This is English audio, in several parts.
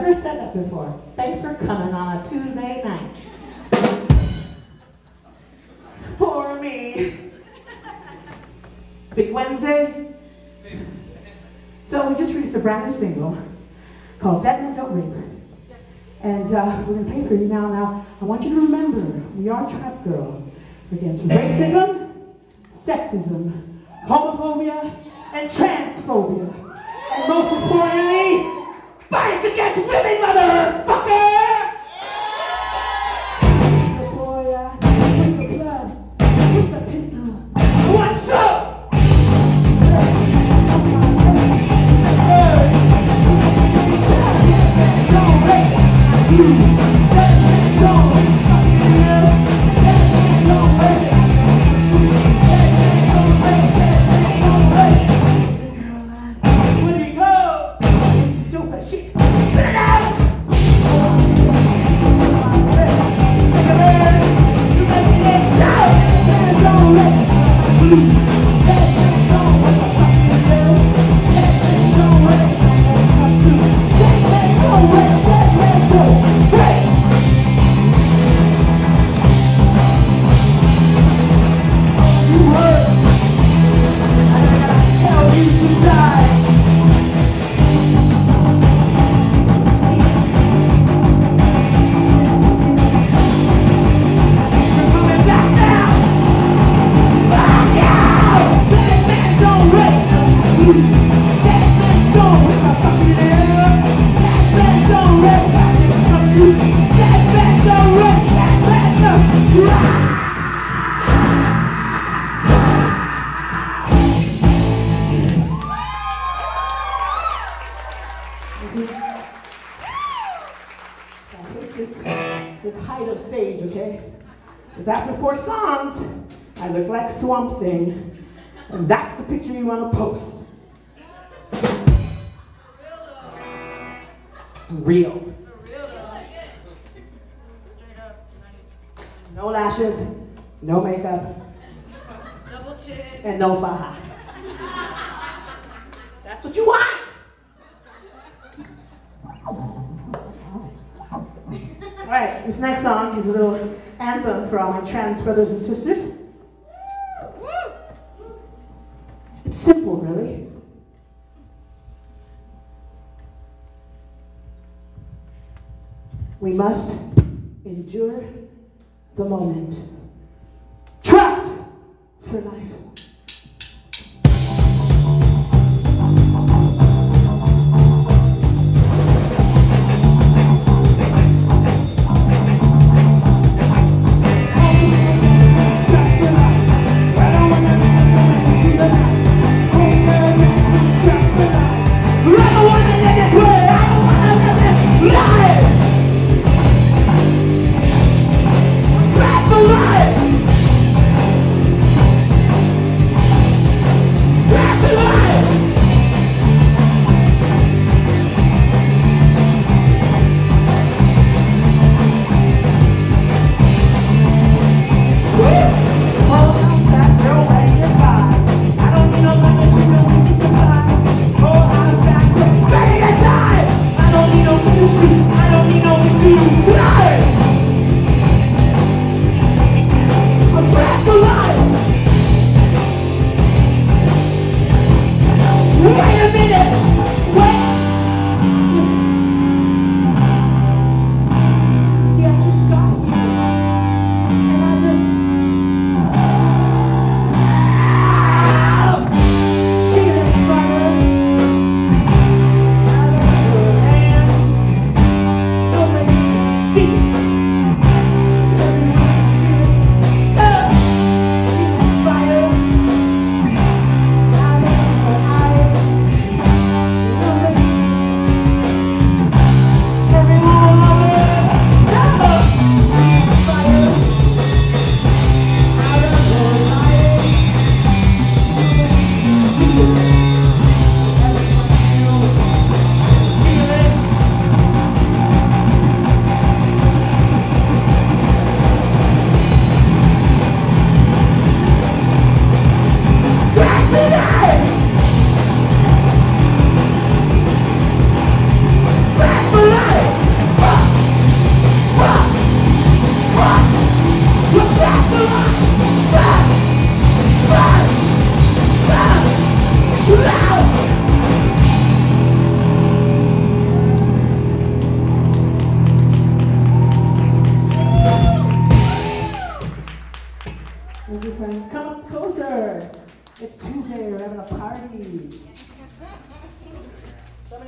never said that before. Thanks for coming on a Tuesday night. Poor me. Big Wednesday. So we just released a brand new single called Dead Men Don't Rape. And we're going to play for you now. Now, I want you to remember, we are Trap Girl against racism, sexism, homophobia, and transphobia. And most importantly, fight against women, motherfucker! The boy, where's the blood? Where's the pistol? What's up? This height of stage, okay? Because after 4 songs, I look like Swamp Thing, and that's the picture you want to post. Real. No lashes, no makeup, double chin, and no faja. That's what you want! Alright, this next song is a little anthem for all my trans brothers and sisters. It's simple, really. We must endure the moment. Trapped for life.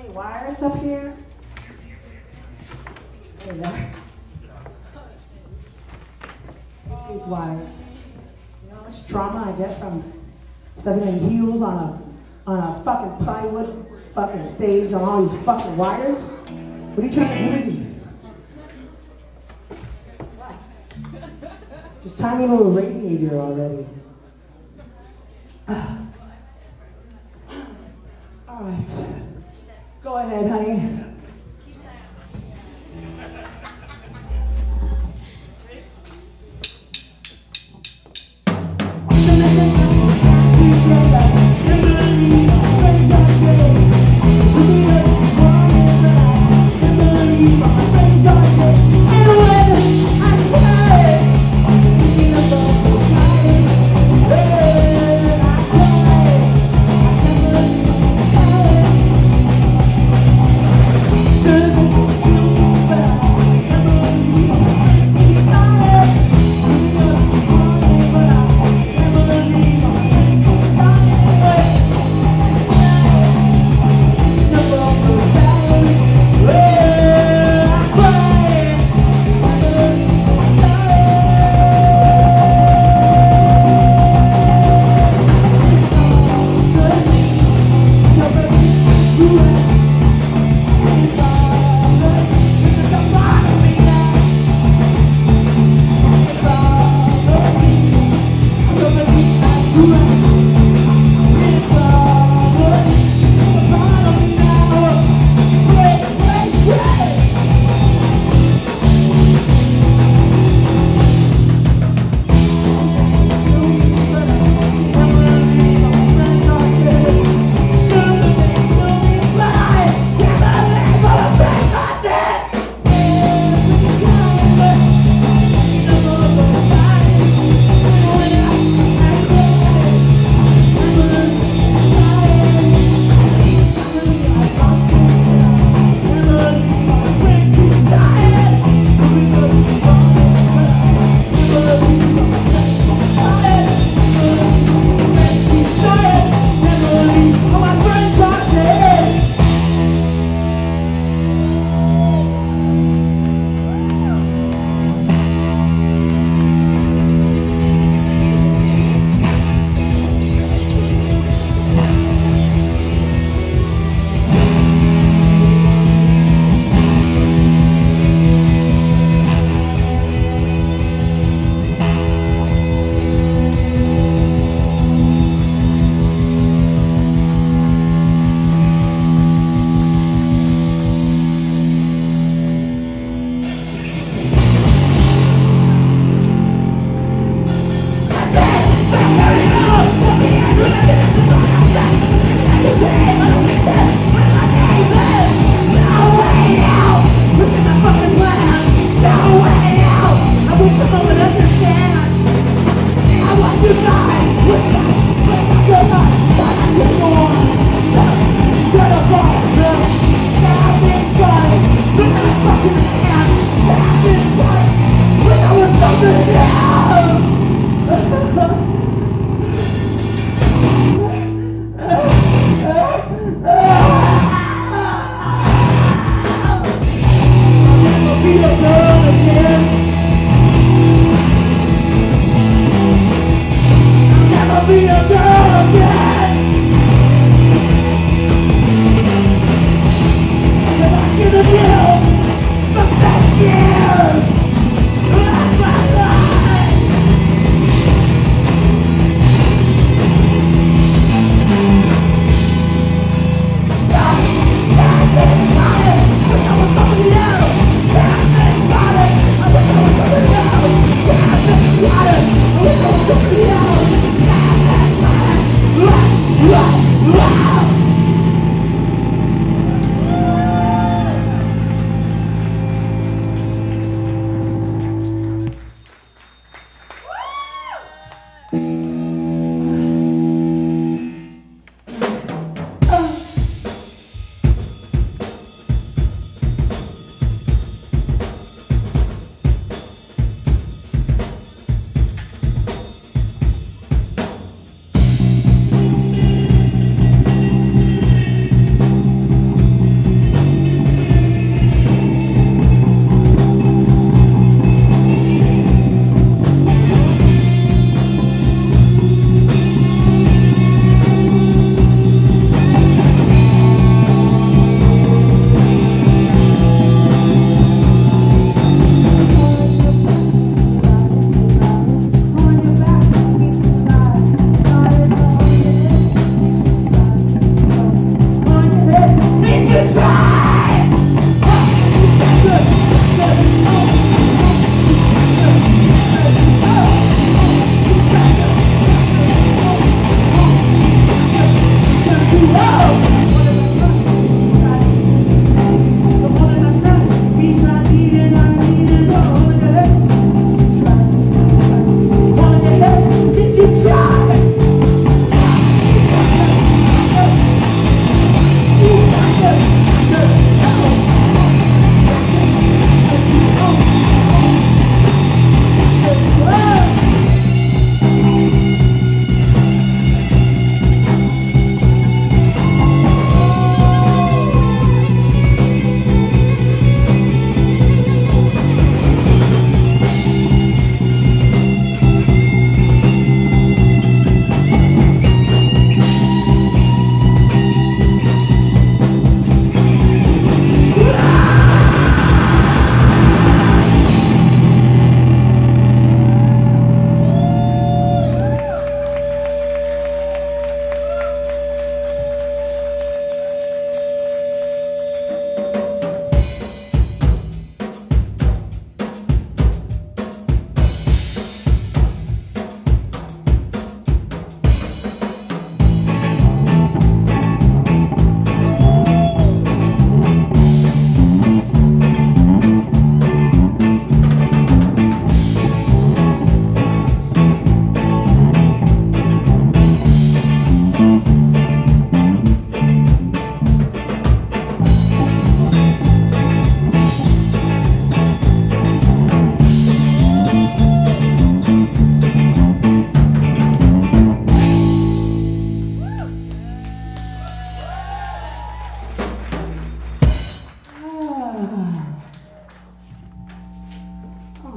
any wires up here? There they are. These wires. You know how much trauma I get from stepping in heels on a fucking plywood fucking stage on all these fucking wires? What are you trying to do with me? Just tie me into a radiator already. All right. Go ahead, honey.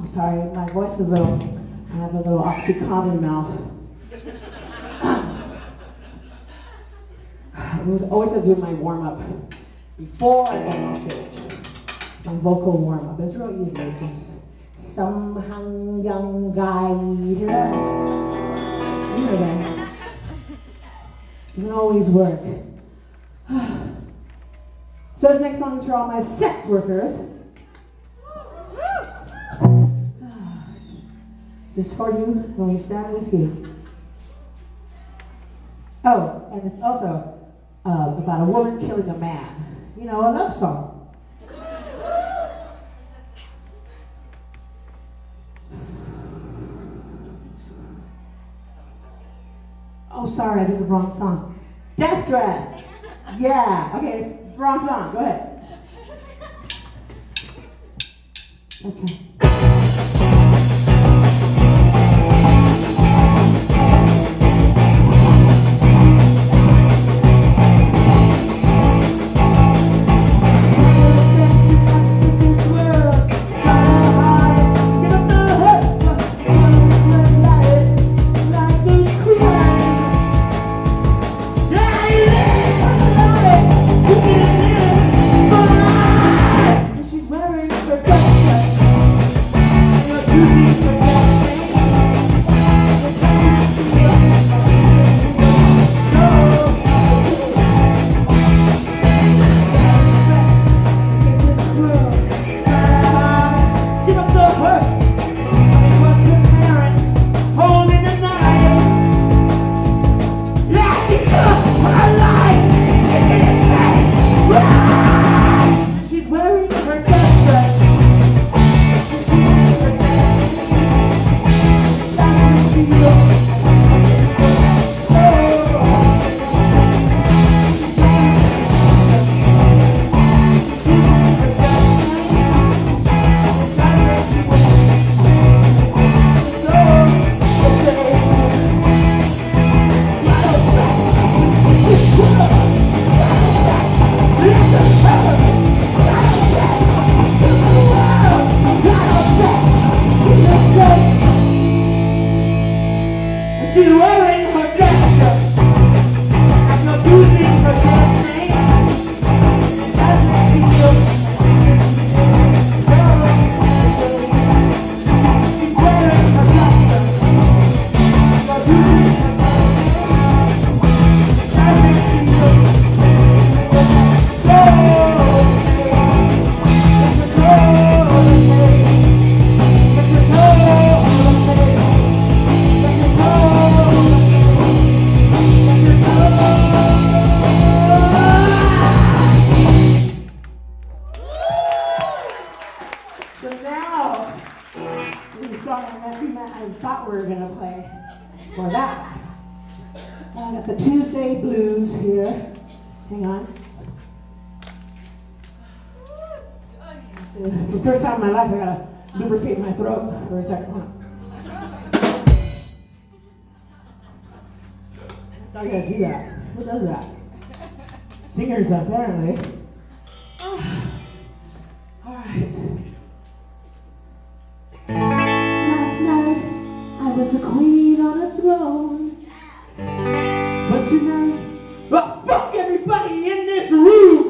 Sorry, my voice is a little, I have a little oxycontin mouth. I was always to do my warm-up before I go on stage. My vocal warm-up. It's real easy. It's just some hung young guy. You hear that? You hear that? Doesn't always work. So this next song is for all my sex workers. Just for you, and we stand with you. Oh, and it's also about a woman killing a man. You know, a love song. Oh, sorry, I did the wrong song. Death Dress. Yeah, okay, it's the wrong song. Go ahead. Okay. For the first time in my life, I gotta lubricate my throat for a second. I gotta do that. Who does that? Singers, apparently. All right. Last night, I was a queen on a throne. But tonight, well, fuck everybody in this room!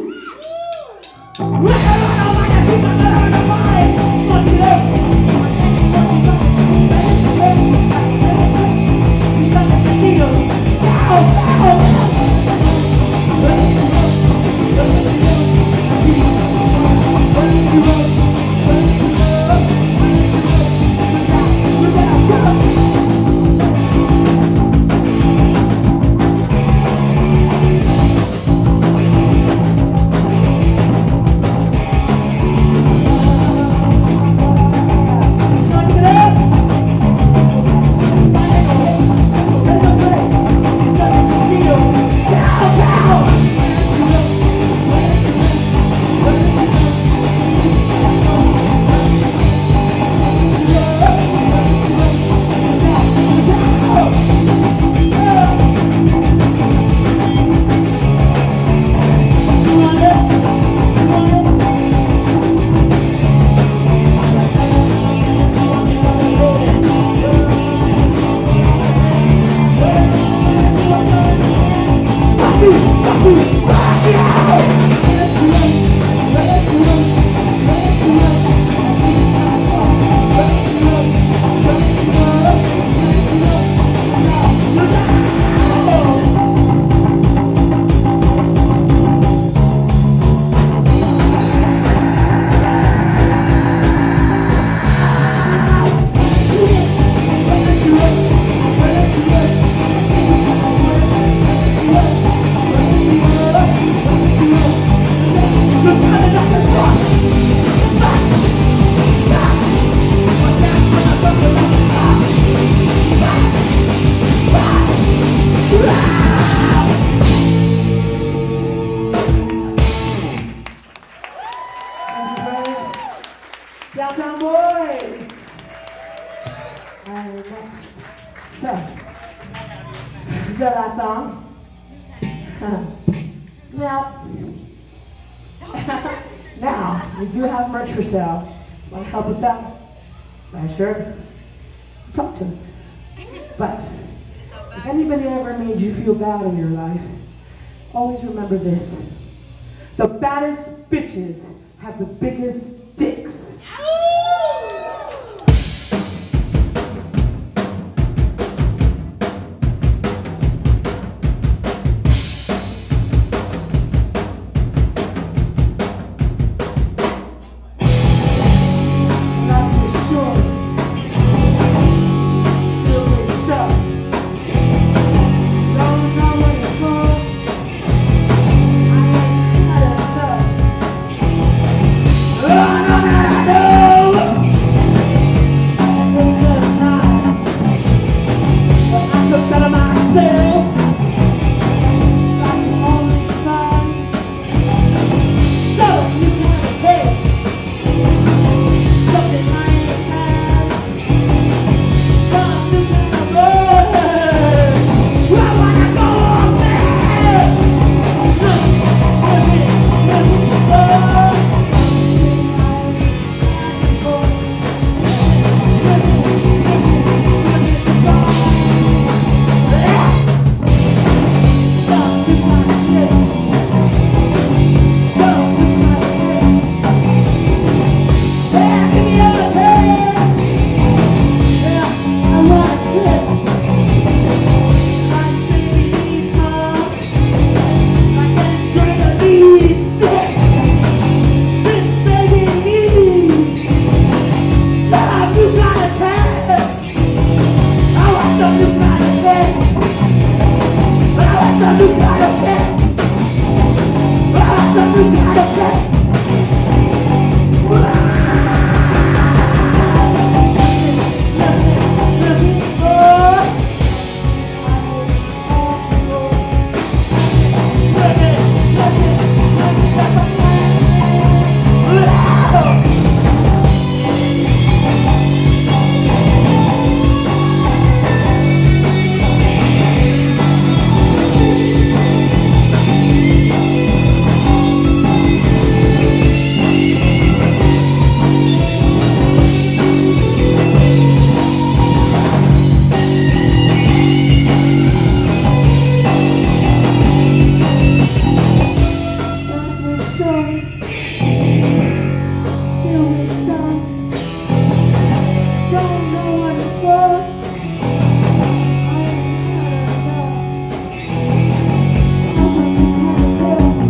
the last song. Now, now, we do have merch for sale. Want to help us out? Sure. Talk to us. But if anybody ever made you feel bad in your life, always remember this. The baddest bitches have the biggest dicks.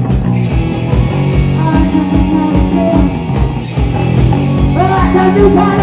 You